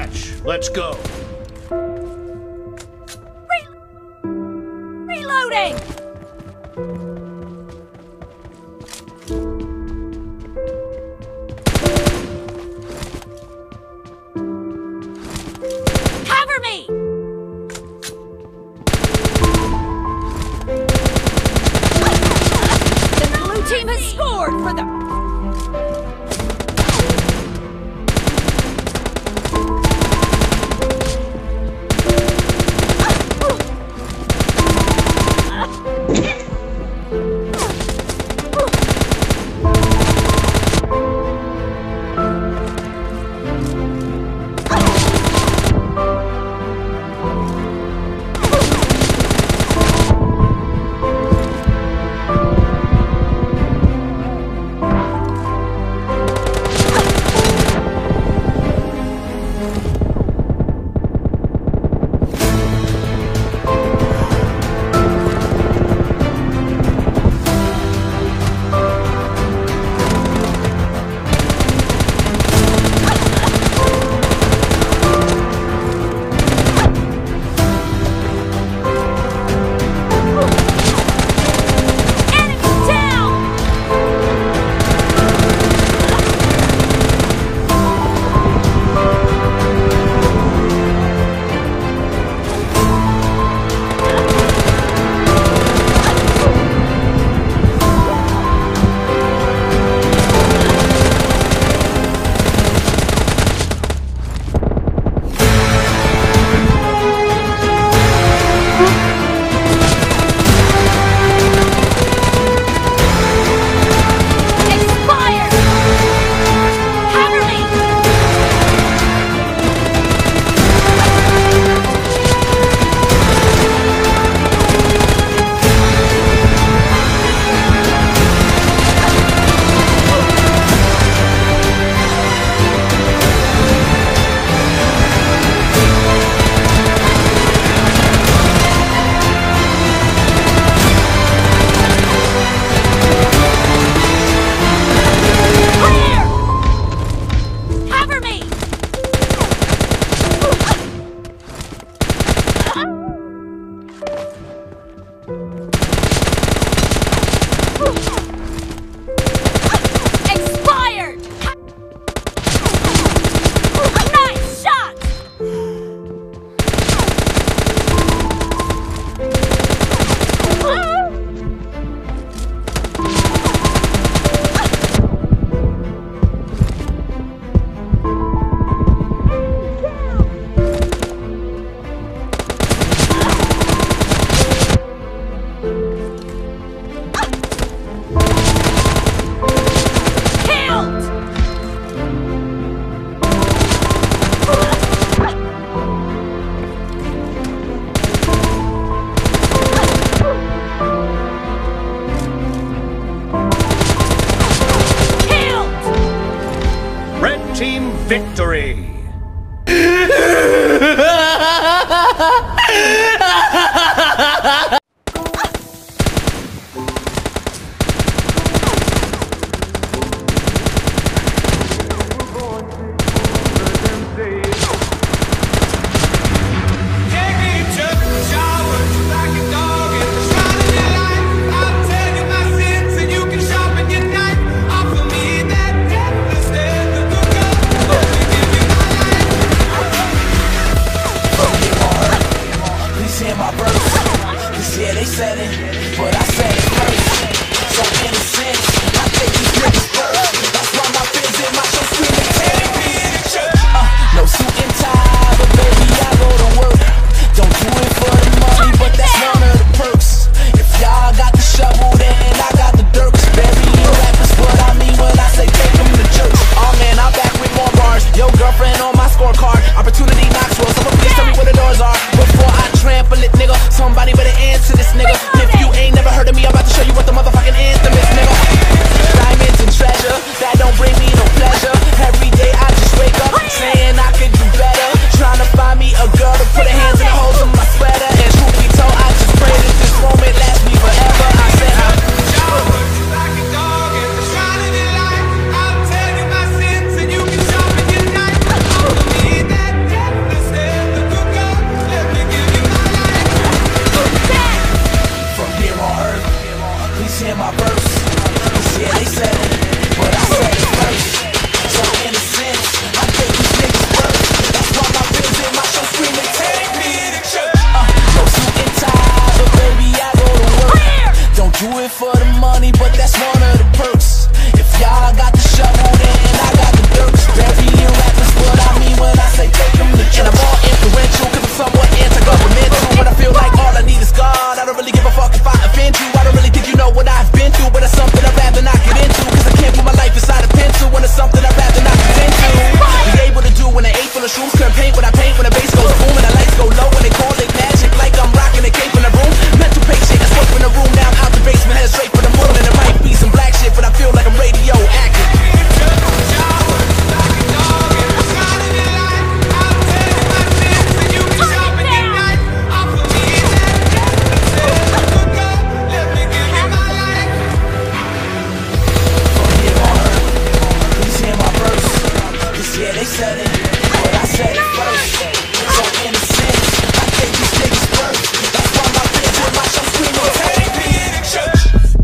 match. Let's go. Reloading! Cover me! The blue team has scored for the... Team victory! Yeah, they said it, but I said it first. So in a sense, I gave these niggas birth. That's why my bitch with my show screaming, take me in the church.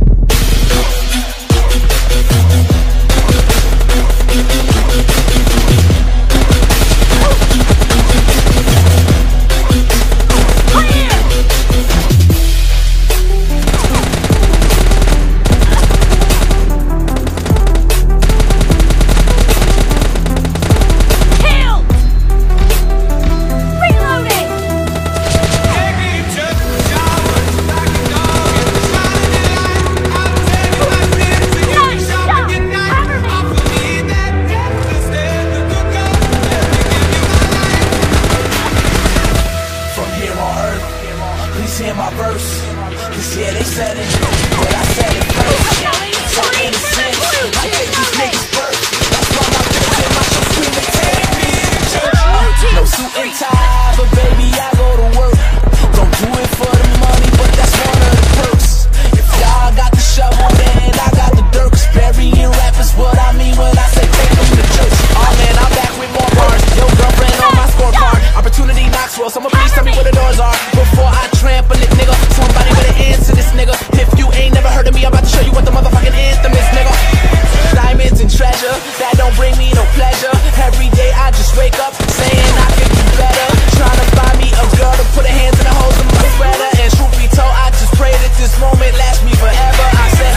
Please hear my verse, 'cause yeah, they said it, but I said it first. So in a sense, I gave these niggas birth. That's why my bitch in my show screaming, take me in the church. No suit and tie, but baby, I go to work. Don't do it for the money, but that's one of the perks. If y'all got the shovel, then I got the dirt. 'Cause burying rappers what I mean when I say take them to church. Oh man, I'm back with more bars. Yo, girlfriend on my scorecard. Opportunity knocks well, someone please tell me where the doors are before I trample it, nigga. Somebody better answer this, nigga. If you ain't never heard of me, I'm about to show you what the motherfucking anthem is, nigga. Diamonds and treasure, that don't bring me no pleasure. Every day I just wake up saying I could do better. Trying to find me a girl to put her hands in the holes of my sweater. And truth be told, I just pray that this moment lasts me forever. I said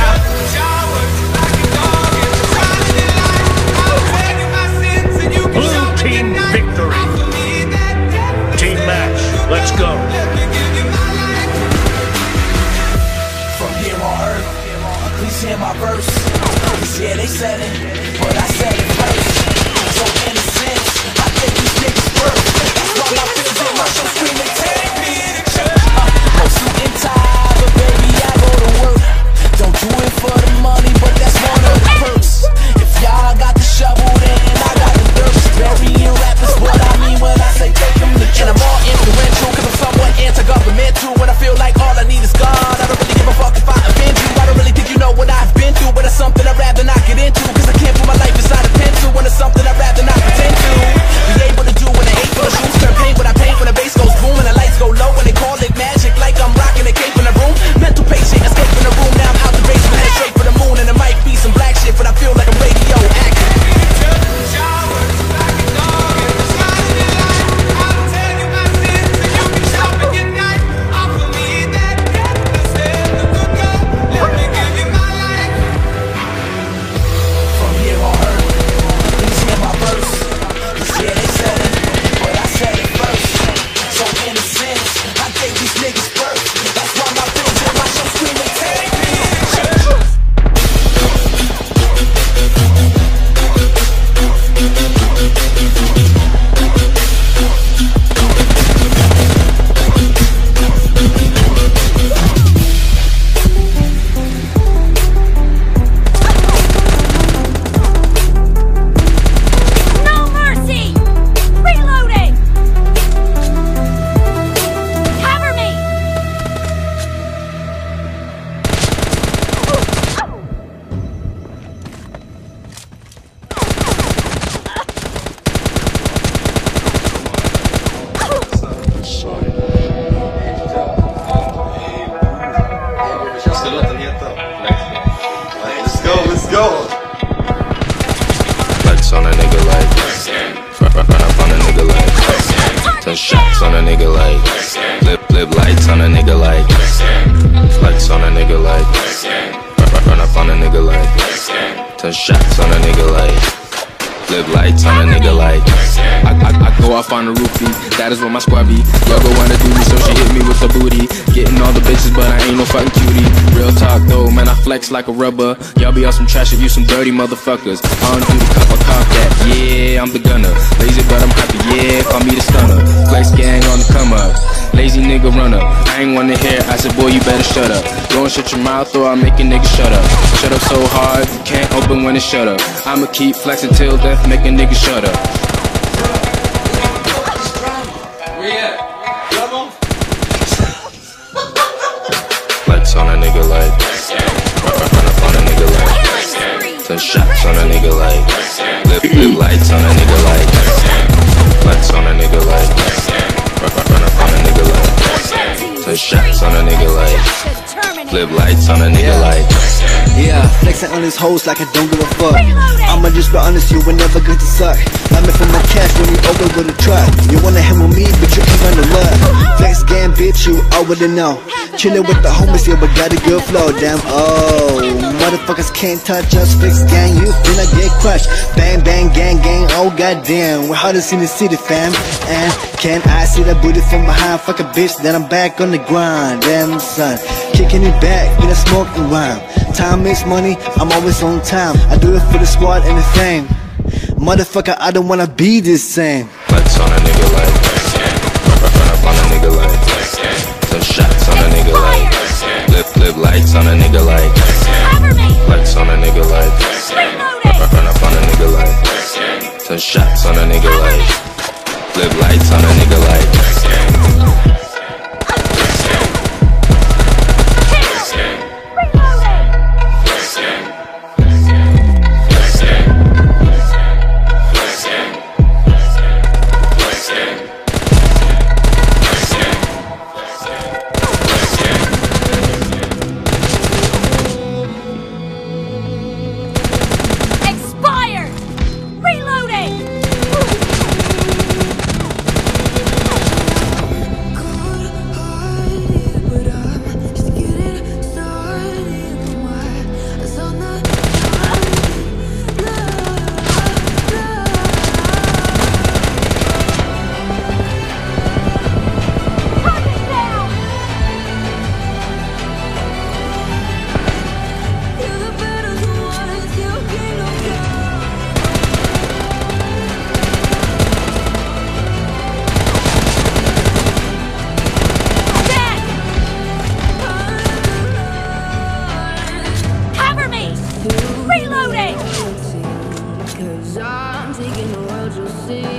Blue team victory. Team match, let's go. from here on earth, please hear my verse. 'Cause yeah, they said it, but I said it first. So in a sense, I gave these niggas birth. That's why my bitch in my show screaming, take me in the church. No suit and tie, but baby, I go to work. Don't do it for the money, but that's one of the perks. If y'all got the shovel, then I got the dirt. Burying rappers what I mean when I say take them to church. And I'm all influential, 'cause I'm somewhat anti-governmental. When I feel like all I need is God, I don't really give a fuck if I offend you. I don't really think you know what I've been through, but it's something I'd rather not get into. 'Cause I can't put my life inside a pencil when it's something I'd rather not pretend to. Be able to do when the hate for the shoes turn pain when I paint, when the bass goes boom and the lights go low, when they call it magic like I'm rocking a cape in the room. Mental patient, escaping the room, now I'm out the basement, head straight for the moon. And it might be some black shit, but I feel like I'm radioactive. Flex on a nigga like run up on a nigga like 10 shots on a nigga like flip lights on a nigga like flex on a nigga like run up on a nigga like 10 shots on a nigga like flip lights on a nigga like I go off on the roofie, that is what my squad be. Y'all go wanna do me, so she hit me with the booty. Getting all the bitches, but I ain't no fucking cutie. Real talk though, man, I flex like a rubber. Y'all be on some trash if you some dirty motherfuckers. On through the cup, I cop that, yeah, I'm the gunner. Lazy but I'm happy, yeah, call me the stunner. Flex gang on the come up, lazy nigga runner. I ain't wanna hear, I said boy you better shut up. Go and shut your mouth or I'll make a nigga shut up. Shut up so hard, you can't open when it's shut up. I'ma keep flexing till death, make a nigga shut up. Flex on a nigga like run up on a nigga like 10 shots on a nigga like Flip lights on a nigga like flex on a nigga like run up on a nigga like 10 shots on a nigga like flip lights on a nigga like. Yeah, flexing on his hoes like I don't give a fuck. I'ma just be honest, you will never get to suck. Let me for my cash when you over with a truck. You wanna hang with me, but you ain't gonna love. Flex gang, bitch, you already know. Chillin' with the homies, yeah, but got a good flow. Damn, oh, motherfuckers can't touch us. Flex gang, you finna get crushed. Bang, bang, gang, gang, oh goddamn. We're hardest in the city, fam. And can I see that booty from behind? Fuck a bitch, then I'm back on the grind. Damn, son, kicking it back in a smoking rhyme. Time is money, I'm always on time. I do it for the squad and the fame. Motherfucker, I don't wanna be the same. Flex on a nigga like run up on a nigga like 10 shots on a nigga like flip lights on a nigga like flex on a nigga like run up on a nigga like 10 shots on a nigga like flip lights on a nigga like. Reloading! 'Cause I'm taking the world, you'll see.